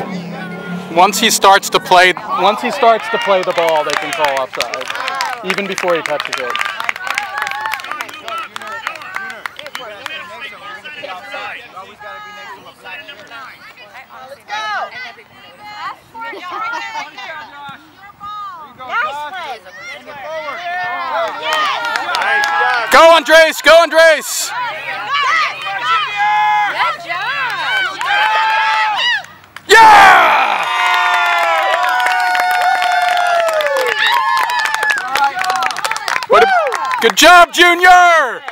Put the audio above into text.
Once he starts to play the ball, they can call offside, even before he touches it. Go, Andres! Go, Andres! Yeah! Good job, Junior!